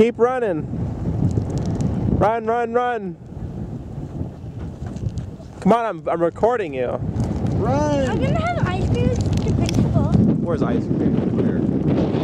Keep running. Run, run, run. Come on, I'm recording you. Run! I'm gonna have ice cream with the principal. Where's ice cream? Where?